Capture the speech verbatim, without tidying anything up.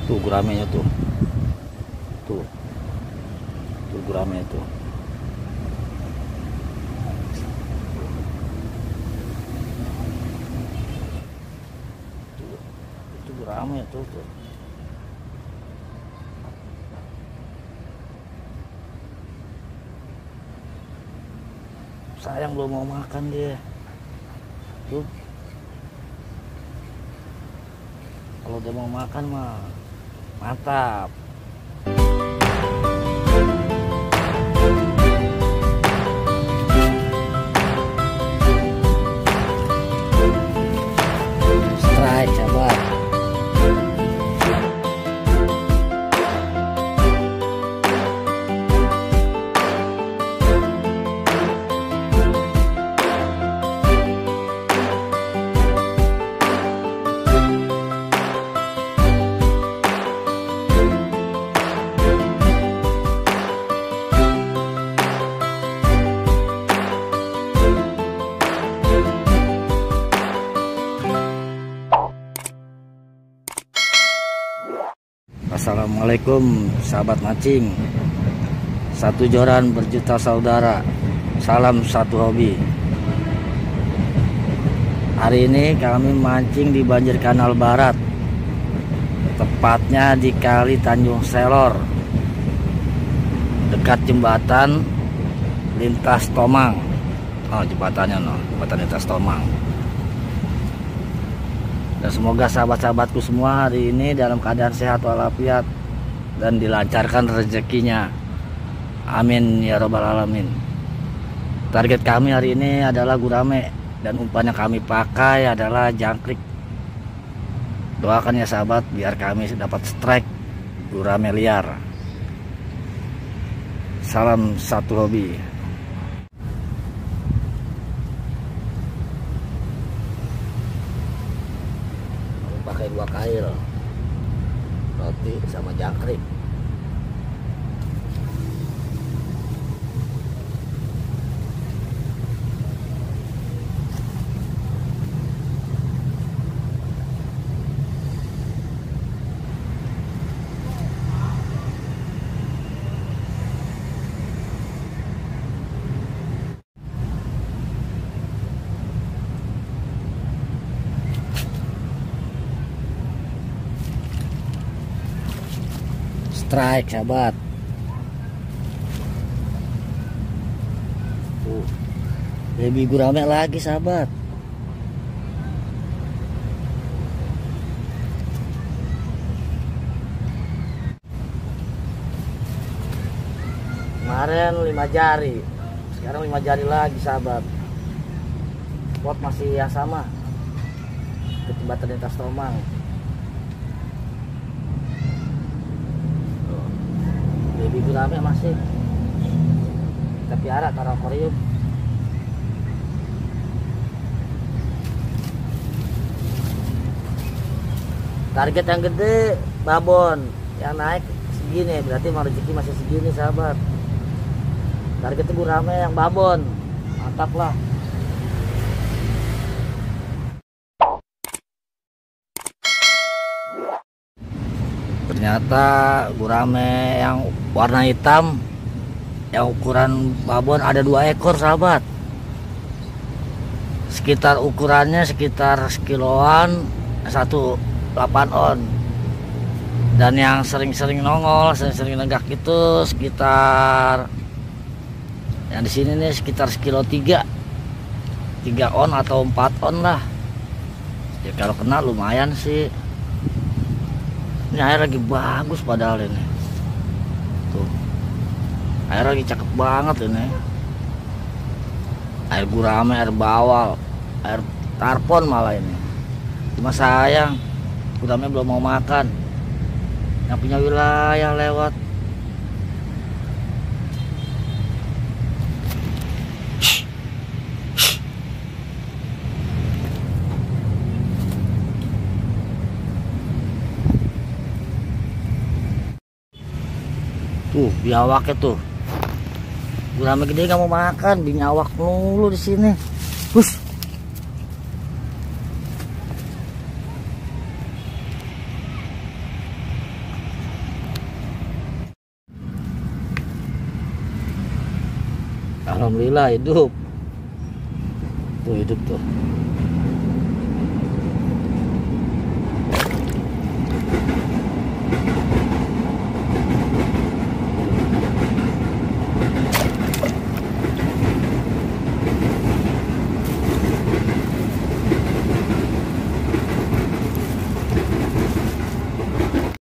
Tuh guramenya tuh. Tuh. Tuh guramenya tuh. Tuh. Itu gurame tuh tuh. Sayang belum mau makan dia. Tuh. Kalau dia mau makan mah mantap. Strike sahabat. Assalamualaikum sahabat mancing. Satu joran berjuta saudara. Salam satu hobi. Hari ini kami mancing di Banjir Kanal Barat, tepatnya di Kali Tanjung Selor, dekat jembatan lintas Tomang. Oh, jembatannya no, jembatan lintas Tomang. Dan semoga sahabat-sahabatku semua hari ini dalam keadaan sehat walafiat dan dilancarkan rezekinya. Amin ya robbal alamin. Target kami hari ini adalah gurame dan umpan yang kami pakai adalah jangkrik. Doakan ya sahabat biar kami dapat strike gurame liar. Salam satu hobi. Pakai dua kail, roti sama jangkrik. Strike sahabat. Tuh, baby gurame lagi sahabat. Kemarin lima jari, sekarang lima jari lagi sahabat. Spot masih yang sama, ke jembatan lintas Tomang. Baby gurame masih kita piara taruh akuarium. Target yang gede babon, yang naik segini berarti mau rezeki masih segini sahabat. Targetnya gurame yang babon, mantap lah. Ternyata gurame yang warna hitam yang ukuran babon ada dua ekor sahabat. Sekitar ukurannya sekitar sekiloan, satu delapan on. Dan yang sering-sering nongol, sering-sering nenggak itu sekitar yang di sini nih sekitar sekilo tiga, tiga on atau empat on lah. Ya kalau kena lumayan sih. Ini air lagi bagus padahal ini. Tuh. Air lagi cakep banget ini. Air gurame, air bawal, air tarpon malah ini. Cuma sayang gurame belum mau makan. Yang punya wilayah lewat. Tuh, biawaknya tuh. Gurame gede gak mau makan, binyawak mulu di sini. Hush. Alhamdulillah hidup tuh, hidup tuh.